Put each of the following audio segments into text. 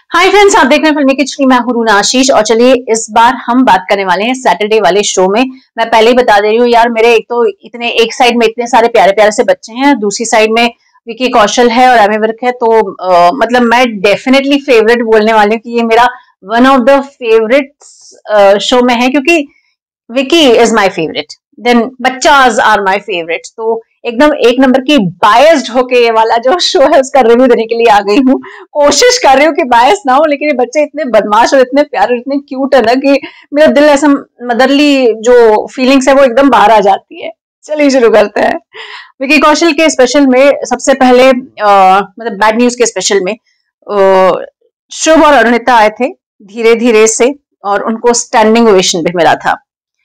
Hi friends, आप देख रहे हैं फिल्मी किचनी। मैं हूं रूना आशीष और चलिए इस बार हम बात करने वाले हैं सैटरडे वाले शो में। मैं पहले ही बता दे रही हूँ यार, मेरे एक तो इतने एक साइड में इतने सारे प्यारे प्यारे से बच्चे हैं, दूसरी साइड में विकी कौशल है और एमी विर्क है। तो मतलब मैं डेफिनेटली फेवरेट बोलने वाली हूँ कि ये मेरा one of the favourite show में है, क्योंकि Vicky is my favourite, then बच्चाज आर माय फेवरेट। तो एकदम एक नंबर की बायस्ड होके ये वाला जो शो है उसका रिव्यू देने के लिए आ गई हूँ। कोशिश कर रही हूँ कि बायस ना हो, लेकिन ये बच्चे इतने बदमाश और इतने प्यारे और इतने क्यूट है ना कि मेरा दिल ऐसा मदरली जो फीलिंग्स है वो एकदम बाहर आ जाती है। चलिए शुरू करते हैं। विकी कौशल के स्पेशल में सबसे पहले मतलब बैड न्यूज के स्पेशल में शुभ और अरुणिता आए थे धीरे धीरे से, और उनको स्टैंडिंग ओवेशन भी मिला था।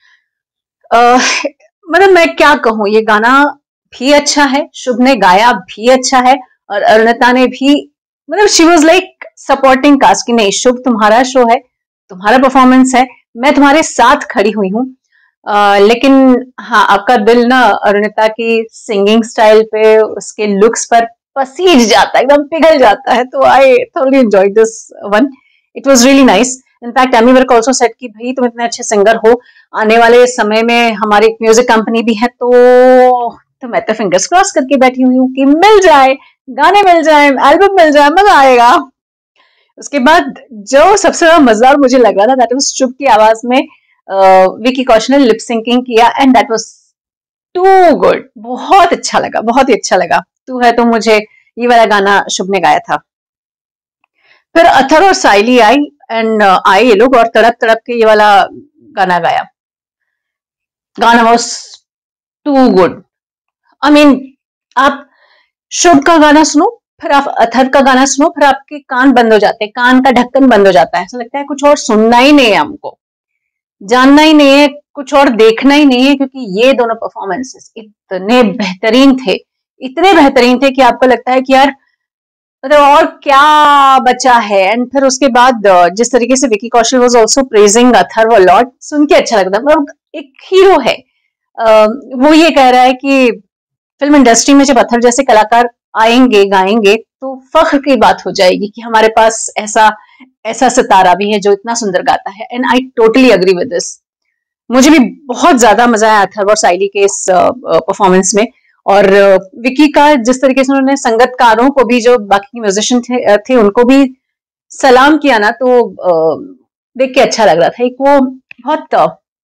मतलब मैं क्या कहूँ, ये गाना भी अच्छा है, शुभ ने गाया भी अच्छा है, और अरुणिता ने भी मतलब she was like supporting cast कि नहीं शुभ तुम्हारा शो है, तुम्हारा परफॉर्मेंस है, मैं तुम्हारे साथ खड़ी हुई हूँ। लेकिन हाँ, आपका दिल ना अरुणिता की सिंगिंग स्टाइल पे, उसके लुक्स पर पसीज जाता है, एकदम पिघल जाता है। तो I thoroughly enjoyed this one, it was really nice. In fact Ammy Virk also said कि भाई तुम इतने अच्छे सिंगर हो, आने वाले समय में हमारी एक म्यूजिक कंपनी भी है, तो मैं तो फिंगर्स क्रॉस करके बैठी हुई हूँ कि मिल जाए, गाने मिल जाए, एल्बम मिल जाए, मजा आएगा। उसके बाद जो सबसे ज्यादा मजेदार मुझे लग रहा था दैट वाज शुभ की आवाज में विकी कौशल ने लिप सिंकिंग किया, and that was too good. बहुत अच्छा लगा, बहुत ही अच्छा लगा। तू है तो मुझे, ये वाला गाना शुभ ने गाया था। फिर अथर और साइली आई, एंड आए ये लोग और तड़प तड़प के ये वाला गाना गाया। गाना was too good. I mean, आप शुभ का गाना सुनो, फिर आप अथर का गाना सुनो, फिर आपके कान बंद हो जाते हैं, कान का ढक्कन बंद हो जाता है, ऐसा लगता है कुछ और सुनना ही नहीं है, हमको जानना ही नहीं है, कुछ और देखना ही नहीं है, क्योंकि ये दोनों परफॉर्मेंसेस इतने बेहतरीन थे, इतने बेहतरीन थे कि आपको लगता है कि यार मतलब और क्या बचा है। एंड फिर उसके बाद जिस तरीके से Vicky Kaushal was also praising Atharv a lot, सुन के अच्छा लगता है। मतलब एक हीरो है, वो ये कह रहा है कि फिल्म इंडस्ट्री में जब अथर्व जैसे कलाकार आएंगे गाएंगे तो फख्र की बात हो जाएगी कि हमारे पास ऐसा ऐसा सितारा भी है जो इतना सुंदर गाता है। And I totally agree with this. मुझे भी बहुत ज्यादा मजा आया अथर्व और साइली के इस परफॉर्मेंस में। और विकी का जिस तरीके से उन्होंने संगतकारों को भी, जो बाकी म्यूजिशियन थे उनको भी सलाम किया ना, तो देख के अच्छा लग रहा था। एक वो बहुत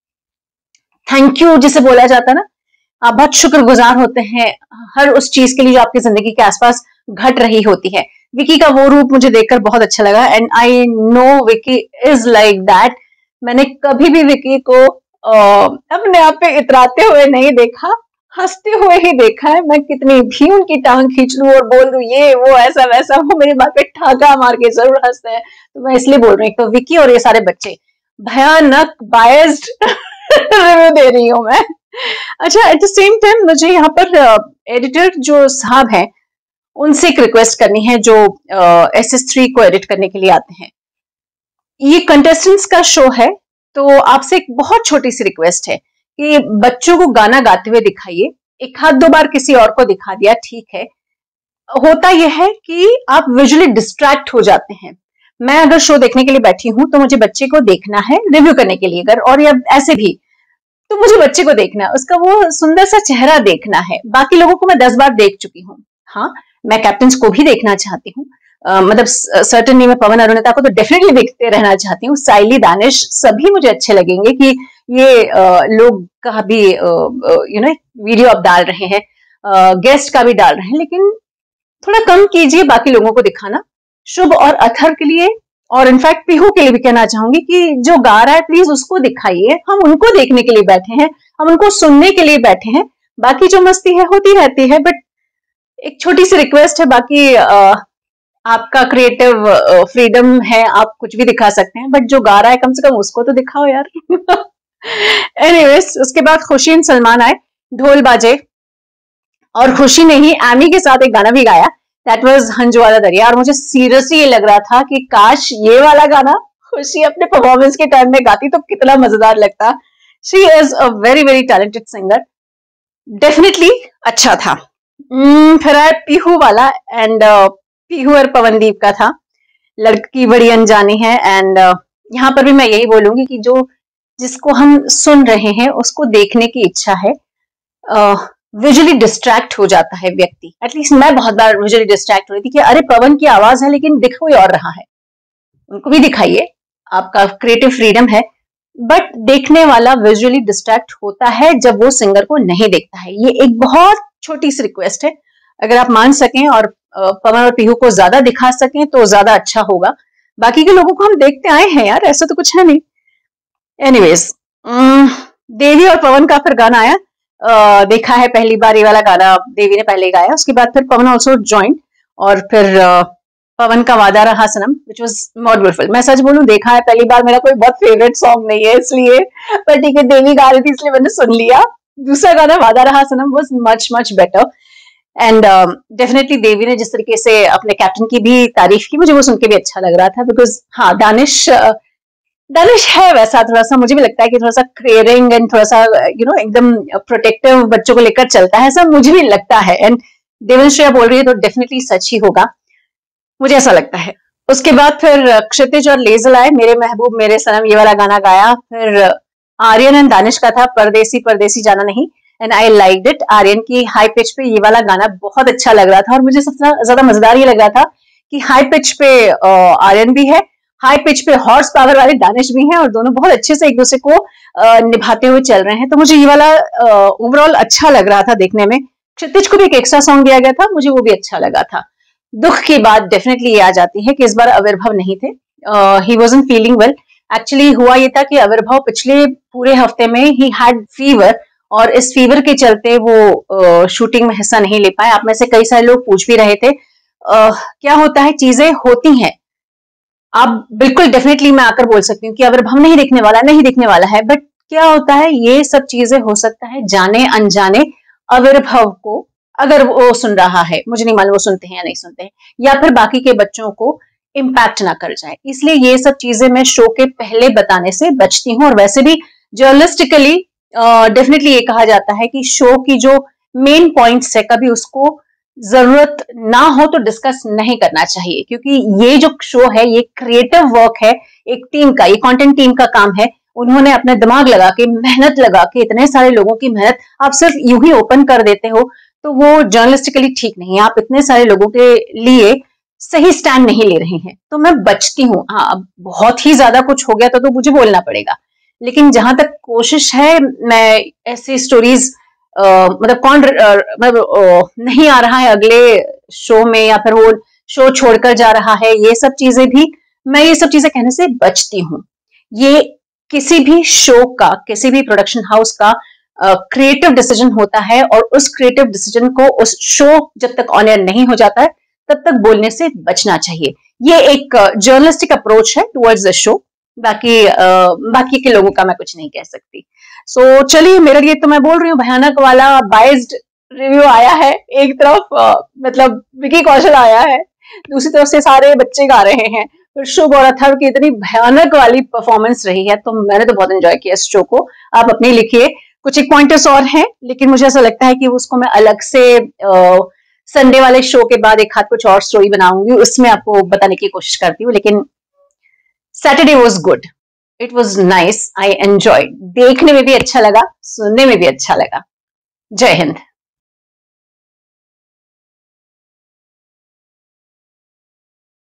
थैंक यू जिसे बोला जाता है ना, आप बहुत शुक्रगुजार होते हैं हर उस चीज के लिए जो आपकी जिंदगी के आसपास घट रही होती है। विकी का वो रूप मुझे देखकर बहुत अच्छा लगा, and I know Vicky is like that. मैंने कभी भी विकी को अपने आप पे इतराते हुए नहीं देखा, हंसते हुए ही देखा है। मैं कितनी भी उनकी टांग खींच लूं और बोल दूं ये वो ऐसा वैसा, वो मेरी बात पे ठाका मार के जरूर हंसते हैं। तो मैं इसलिए बोल रही हूँ, तो विकी और ये सारे बच्चे, भयानक बायस्ड रिव्यू दे रही हूँ मैं। अच्छा, एट द सेम टाइम मुझे यहाँ पर एडिटर जो साहब हैं उनसे एक रिक्वेस्ट करनी है, जो SS3 को एडिट करने के लिए आते हैं। ये कंटेस्टेंट्स का शो है, तो आपसे एक बहुत छोटी सी रिक्वेस्ट है कि बच्चों को गाना गाते हुए दिखाइए। एक हाथ दो बार किसी और को दिखा दिया ठीक है। होता यह है कि आप विजुअली डिस्ट्रैक्ट हो जाते हैं। मैं अगर शो देखने के लिए बैठी हूं तो मुझे बच्चे को देखना है रिव्यू करने के लिए, अगर और या ऐसे भी, तो मुझे बच्चे को देखना है, उसका वो सुंदर सा चेहरा देखना है। बाकी लोगों को मैं 10 बार देख चुकी हूँ। हाँ, मैं कैप्टन्स को भी देखना चाहती हूँ, मतलब सर्टेनली मैं पवन अरुणिता को तो डेफिनेटली देखते रहना चाहती हूँ। साइली, दानिश सभी मुझे अच्छे लगेंगे कि ये लोग का भी वीडियो अब डाल रहे हैं, गेस्ट का भी डाल रहे हैं, लेकिन थोड़ा कम कीजिए बाकी लोगों को दिखाना। शुभ और अथर के लिए और इनफैक्ट पीहू के लिए भी कहना चाहूंगी कि जो गा रहा है प्लीज उसको दिखाइए। हम उनको देखने के लिए बैठे हैं, हम उनको सुनने के लिए बैठे हैं। बाकी जो मस्ती है होती रहती है, बट एक छोटी सी रिक्वेस्ट है। बाकी आपका क्रिएटिव फ्रीडम है, आप कुछ भी दिखा सकते हैं, बट जो गा रहा है कम से कम उसको तो दिखाओ यार। एनीवेज, उसके बाद खुशी और सलमान आए, ढोल बाजे, और खुशी ने ही एमी के साथ एक गाना भी गाया, दैट वाज हंजू वाला दरिया। और मुझे सीरियसली ये लग रहा था कि काश ये वाला गाना खुशी अपने परफॉर्मेंस के टाइम में गाती तो कितना मजेदार लगता। She is a very very talented singer, definitely अच्छा था। फिर आया पीहू वाला, एंड पीहू और पवनदीप का था। लड़की बड़ी अनजानी है। एंड यहाँ पर भी मैं यही बोलूंगी कि जो जिसको हम सुन रहे हैं उसको देखने की इच्छा है। विजुअली डिस्ट्रैक्ट हो जाता है व्यक्ति, एटलीस्ट मैं बहुत बार विजुअली डिस्ट्रैक्ट हो रही थी कि अरे पवन की आवाज है लेकिन दिख कोई और रहा है। उनको भी दिखाइए, आपका क्रिएटिव फ्रीडम है, बट देखने वाला विजुअली डिस्ट्रैक्ट होता है जब वो सिंगर को नहीं देखता है। ये एक बहुत छोटी सी रिक्वेस्ट है, अगर आप मान सकें और पवन और पीहू को ज्यादा दिखा सकें तो ज्यादा अच्छा होगा। बाकी के लोगों को हम देखते आए हैं यार, ऐसा तो कुछ है नहीं। एनीवेज, देवी और पवन का फिर गाना आया। देखा है पहली बार ये वाला गाना देवी ने पहले गाया, उसके बाद फिर पवन ऑल्सो ज्वाइन, और फिर पवन का वादा रहा सनम विच वाज मोर ब्यूटीफुल। मैं सच बोलूं, देखा है पहली बार मेरा कोई बहुत फेवरेट सॉन्ग नहीं है इसलिए, पर ठीक है देवी गा रही थी इसलिए मैंने सुन लिया। दूसरा गाना वादा रहा सनम was much much better. And definitely Devi ने जिस तरीके से अपने कैप्टन की भी तारीफ की, मुझे वो सुन के भी अच्छा लग रहा था। बिकॉज हाँ, दानिश है वैसा, थोड़ा सा मुझे भी लगता है कि थोड़ा सा केयरिंग एंड थोड़ा सा एकदम प्रोटेक्टिव बच्चों को लेकर चलता है, ऐसा मुझे भी लगता है। एंड देवनश्रेया बोल रही है तो डेफिनेटली सच ही होगा, मुझे ऐसा लगता है। उसके बाद फिर क्षितिज और लेजल आए, मेरे महबूब मेरे सनम ये वाला गाना गाया। फिर आर्यन एंड दानिश का था परदेसी परदेसी जाना नहीं, and I liked it. Aryan की हाई पिच पे ये वाला गाना बहुत अच्छा लग रहा था, और मुझे सबसे ज्यादा मजेदार ये लग रहा था कि हाई पिच पे आर्यन भी है, हाई पिच पे हॉर्स पावर वाले दानिश भी हैं, और दोनों बहुत अच्छे से एक दूसरे को निभाते हुए चल रहे हैं। तो मुझे ये वाला ओवरऑल अच्छा लग रहा था देखने में। क्षितिज को भी एक एक्स्ट्रा सॉन्ग दिया गया था, मुझे वो भी अच्छा लगा था। दुख की बात डेफिनेटली ये आ जाती है कि इस बार आविर्भाव नहीं थे, he wasn't feeling well. Actually हुआ ये था कि आविर्भाव पिछले पूरे हफ्ते में ही हैड फीवर, और इस फीवर के चलते वो शूटिंग में हिस्सा नहीं ले पाए। आप में से कई सारे लोग पूछ भी रहे थे, क्या होता है, चीजें होती हैं। आप बिल्कुल डेफिनेटली मैं आकर बोल सकती हूँ कि आविर्भाव नहीं दिखने वाला है, बट क्या होता है, ये सब चीजें हो सकता है जाने अनजाने आविर्भाव को, अगर वो सुन रहा है, मुझे नहीं मालूम वो सुनते हैं या नहीं सुनते हैं, या फिर बाकी के बच्चों को इम्पैक्ट ना कर जाए, इसलिए ये सब चीजें मैं शो के पहले बताने से बचती हूँ। और वैसे भी जर्नलिस्टिकली डेफिनेटली ये कहा जाता है कि शो की जो मेन पॉइंट्स है कभी उसको जरूरत ना हो तो डिस्कस नहीं करना चाहिए, क्योंकि ये जो शो है ये क्रिएटिव वर्क है, एक टीम का, ये कंटेंट टीम का काम है। उन्होंने अपना दिमाग लगा के, मेहनत लगा के, इतने सारे लोगों की मेहनत आप सिर्फ यूं ही ओपन कर देते हो तो वो जर्नलिस्टिकली ठीक नहीं है। आप इतने सारे लोगों के लिए सही स्टैंड नहीं ले रहे हैं, तो मैं बचती हूँ। हाँ, अब बहुत ही ज्यादा कुछ हो गया तो मुझे बोलना पड़ेगा, लेकिन जहां तक कोशिश है मैं ऐसी स्टोरीज मतलब कौन मतलब नहीं आ रहा है अगले शो में, या फिर वो शो छोड़कर जा रहा है, ये सब चीजें भी, मैं ये सब चीजें कहने से बचती हूँ। ये किसी भी शो का, किसी भी प्रोडक्शन हाउस का क्रिएटिव डिसीजन होता है, और उस क्रिएटिव डिसीजन को उस शो जब तक ऑन एयर नहीं हो जाता है तब तक बोलने से बचना चाहिए। ये एक जर्नलिस्टिक अप्रोच है टुवर्ड्स द शो। बाकी के लोगों का मैं कुछ नहीं कह सकती। सो चलिए, मेरे लिए तो मैं बोल रही हूँ भयानक वाला बाइज्ड रिव्यू आया है। एक तरफ मतलब विकी कौशल आया है, दूसरी तरफ से सारे बच्चे गा रहे हैं, फिर शुभ और अथर्व की इतनी भयानक वाली परफॉर्मेंस रही है, तो मैंने तो बहुत एंजॉय किया इस शो को। आप अपने लिखिए, कुछ एक पॉइंटर्स और हैं, लेकिन मुझे ऐसा लगता है कि उसको मैं अलग से संडे वाले शो के बाद एक हाथ कुछ और स्टोरी बनाऊंगी, उसमें आपको बताने की कोशिश करती हूँ। लेकिन Saturday was good, it was nice, I enjoy. देखने में भी अच्छा लगा, सुनने में भी अच्छा लगा। जय हिंद।